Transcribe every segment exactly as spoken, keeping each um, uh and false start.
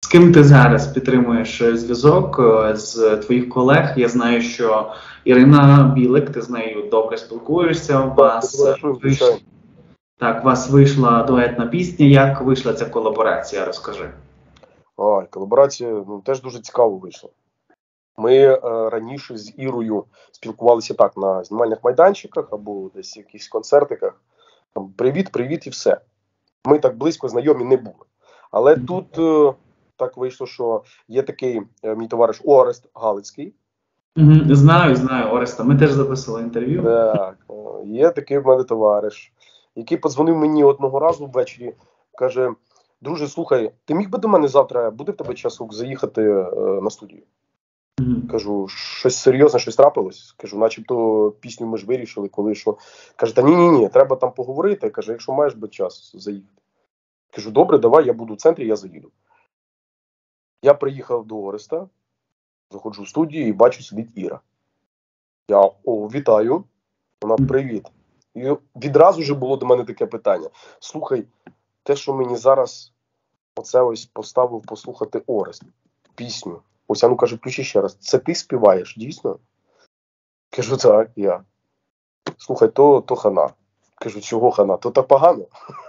ким ти зараз підтримуєш зв'язок з твоїх колег? Я знаю, що Ірина Білик, ти з нею добре спілкуєшся, у вас, вийшла, так, у вас вийшла дуетна пісня. Як вийшла ця колаборація? Розкажи. Ой, колаборація ну, теж дуже цікаво вийшла. Ми е, раніше з Ірою спілкувалися так на знімальних майданчиках або десь в якихось концертиках. Там, привіт, привіт і все. Ми так близько знайомі не були. Але mm-hmm. тут е, так вийшло, що є такий е, мій товариш Орест Галицький. Mm-hmm. Знаю, знаю Ореста. Ми теж записували інтерв'ю. Так, е, є такий в мене товариш, який подзвонив мені одного разу ввечері, каже: друже, слухай, ти міг би до мене завтра, буде в тебе часу заїхати е, на студію? Mm-hmm. Кажу, щось серйозне, щось трапилось? Кажу, начебто пісню ми ж вирішили, коли що. Каже, та ні-ні-ні, треба там поговорити. Каже, якщо маєш би час, заїхати. Кажу, добре, давай, я буду в центрі, я заїду. Я приїхав до Ореста, заходжу в студію і бачу, сидить Іра. Я, о, вітаю. Вона, привіт. І відразу ж було до мене таке питання. Слухай, те, що мені зараз оце ось поставив послухати Орест, пісню. Ось, а ну, каже, включи ще раз. Це ти співаєш, дійсно? Кажу, так, я. Слухай, то, то хана. Кажу, чого хана? То так погано?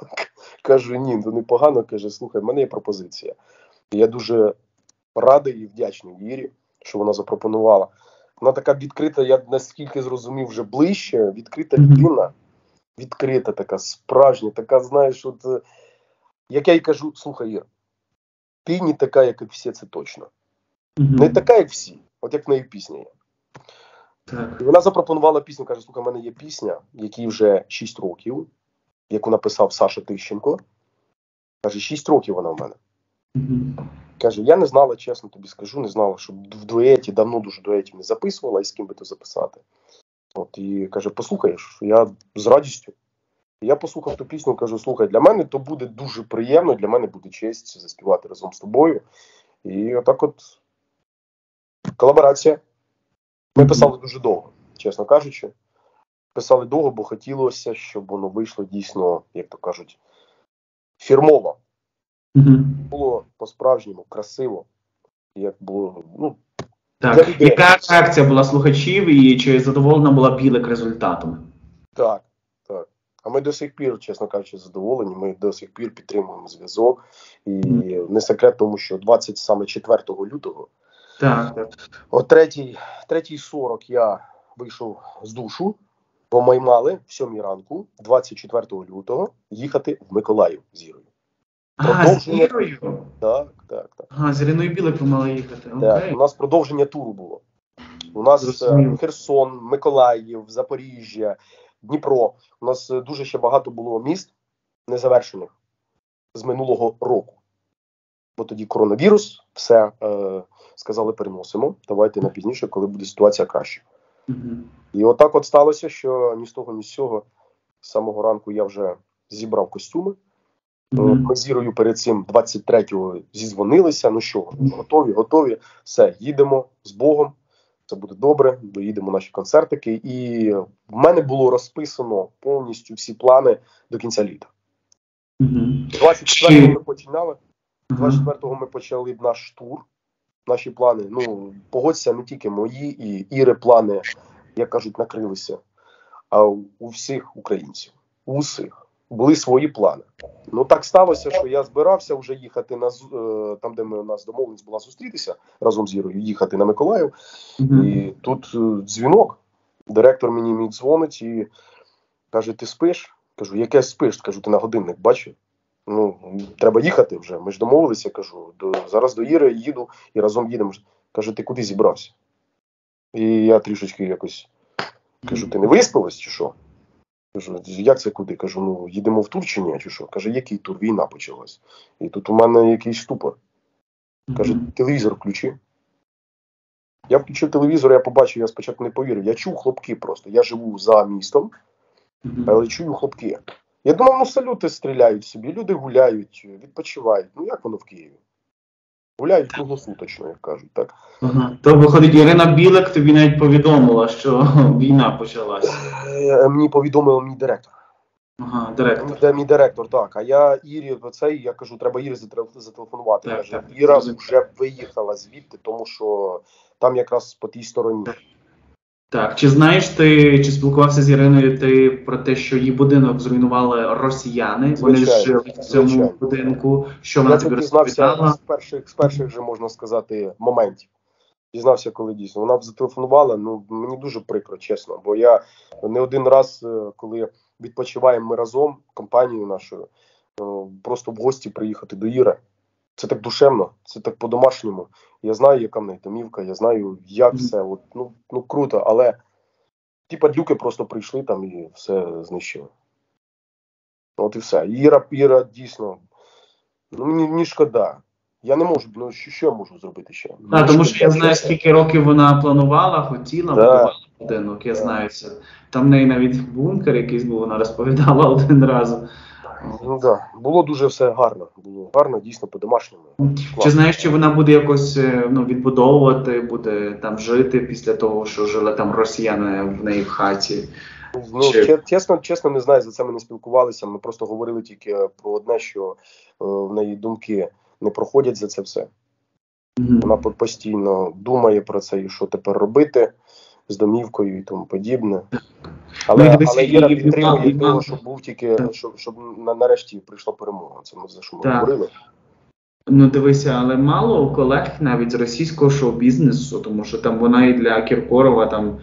Кажу, ні, то не погано. Каже, слухай, в мене є пропозиція. І я дуже радий і вдячний Ірі, що вона запропонувала. Вона така відкрита, я наскільки зрозумів, вже ближче, відкрита людина. Відкрита така, справжня, така, знаєш, от, як я їй кажу, слухай, Ір, ти не така, як і всі, це точно. Mm-hmm. Не така, як всі, от як в неї пісня є. Так. І вона запропонувала пісню, каже, слухай, в мене є пісня, якій вже шість років, яку написав Саша Тищенко. Каже, шість років вона в мене. Mm-hmm. Каже, я не знала, чесно тобі скажу, не знала, що в дуеті, давно дуже дуетів не записувала, і з ким би то записати. От, і каже, послухаєш, я з радістю. І я послухав ту пісню, кажу, слухай, для мене то буде дуже приємно, для мене буде честь заспівати разом з тобою. І отак от колаборація. Ми писали дуже довго, чесно кажучи. Писали довго, бо хотілося, щоб воно вийшло дійсно, як то кажуть, фірмово. Mm-hmm. Було по-справжньому, красиво. Як було, ну, так. Яка реакція була слухачів і чи задоволена була Білик результатом? Так, так. А ми до сих пір, чесно кажучи, задоволені. Ми до сих пір підтримуємо зв'язок. І mm-hmm. не секрет, тому що двадцять четвертого лютого так, так. о третій сорок я вийшов з душу, бо ми мали в сьомій ранку, двадцять четвертого лютого, їхати в Миколаїв з Ірою. А, з Ірою? Так, так, так. А, з Іриною Білик ви мали їхати. Так, okay. У нас продовження туру було. У нас Зрозуміло. Херсон, Миколаїв, Запоріжжя, Дніпро. У нас дуже ще багато було міст незавершених з минулого року. Бо тоді коронавірус, все, е, сказали, переносимо. Давайте на пізніше, коли буде ситуація краще. Mm-hmm. І отак от сталося, що ні з того, ні з цього. З самого ранку я вже зібрав костюми. Mm-hmm. Ми з Ірою перед цим двадцять третього зізвонилися. Ну що, готові, готові. Все, їдемо з Богом. Це буде добре, доїдемо наші концертики. І в мене було розписано повністю всі плани до кінця літа. Mm-hmm. двадцять четвертого ми починали. двадцять четвертого ми почали наш тур, наші плани. Ну, погодься, не тільки мої і Іри плани, як кажуть, накрилися, а у, у всіх українців, у усіх. Були свої плани. Ну, так сталося, що я збирався вже їхати на, е, там, де ми, у нас домовленість була зустрітися разом з Ірою, їхати на Миколаїв. Mm-hmm. І тут е, дзвінок. Директор мені мій дзвонить і каже, ти спиш? Кажу, яке спиш? Кажу, ти на годинник бачив? Ну, треба їхати вже. Ми ж домовилися, кажу. До, зараз до Іри їду і разом їдемо. Каже, ти куди зібрався? І я трішечки якось кажу, ти не виспалась чи що? Кажу, як це куди? Кажу, ну, їдемо в тур чи ні? Чи що? Каже, який тур? Війна почалась. І тут у мене якийсь ступор. Каже, телевізор включи. Я включив телевізор, я побачив, я спочатку не повірив. Я чув хлопки просто. Я живу за містом, але чую хлопки. Я думав, ну салюти стріляють собі, люди гуляють, відпочивають. Ну як воно в Києві? Гуляють круглосуточно, як кажуть, так. Ага. То виходить, Ірина Білик тобі навіть повідомила, що війна почалася. Мені повідомив мій директор. Ага, директор. Де мій директор, так. А я Ірі, цей, я кажу, треба Ірі зателефонувати. Так, Каже, так. Іра вже виїхала звідти, тому що там якраз по тій стороні. Так, чи знаєш ти, чи спілкувався з Іриною ти про те, що її будинок зруйнували росіяни? Вони Звичайно, жили в цьому звичайно. будинку. Що вона Я тобі це дізнався розповідала? з перших, з перших же, можна сказати, моментів. Дізнався, коли дійсно. Вона зателефонувала, ну, мені дуже прикро, чесно. Бо я не один раз, коли відпочиваємо ми разом, компанією нашою, просто в гості приїхати до Іри. Це так душевно, це так по-домашньому. Я знаю, яка в неї домівка, я знаю, як все. От, ну, ну круто, але ті падлюки просто прийшли там і все знищили. От і все. Іра, Іра дійсно, ну мені, мені шкода. Я не можу, ну що, що я можу зробити ще? Так, тому що я знаю, скільки років вона планувала, хотіла, да. будувала будинок, я да. знаю це. Там в неї навіть бункер якийсь був, вона розповідала один раз. Ну так, да. Було дуже все гарно. Було гарно, дійсно, по-домашньому. Чи знаєш, чи вона буде якось ну, відбудовувати, буде там жити після того, що жили там росіяни в неї в хаті? Ну, чи... чесно, чесно, не знаю, за це ми не спілкувалися. Ми просто говорили тільки про одне, що е, в неї думки не проходять за це все. Mm-hmm. Вона постійно думає про це і що тепер робити з домівкою і тому подібне. Але, ну, але Іра підтримує і того, щоб був тільки, щоб, щоб нарешті прийшла перемога. Це ми за що ми так. говорили. Ну дивися, але мало у колег навіть з російського шоу-бізнесу, тому що там вона і для Кіркорова там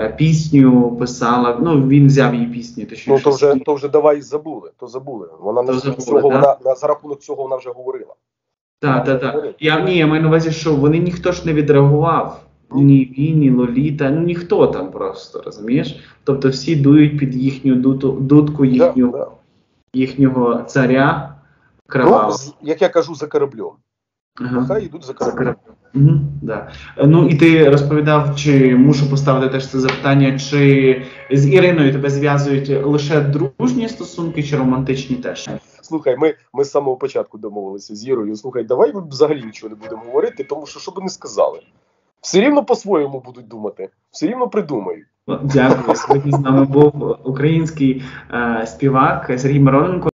пісню писала, ну він взяв її пісні. Точніше. Ну то вже, то вже давай забули, то забули. Вона не забули, цього, вона, за рахунок цього вона вже говорила. Так, так, так. Я, ні, я маю на увазі, що вони ніхто ж не відреагував. Ні він, ні Лоліта, ну ніхто там просто, розумієш? Тобто всі дують під їхню дуту, дудку їхню, да, да. їхнього царя кровавого. Ну, як я кажу, за кораблем. Ага. Нехай йдуть за кораблем. Угу, да. Ну і ти розповідав, чи мушу поставити теж це запитання, чи з Іриною тебе зв'язують лише дружні стосунки, чи романтичні теж? Слухай, ми, ми з самого початку домовилися з Ірою. Слухай, давай ми взагалі нічого не будемо говорити, тому що що би не сказали. Все рівно по-своєму будуть думати, все рівно придумають. Дякую. Сьогодні з нами був український е, співак Сергій Мироненко.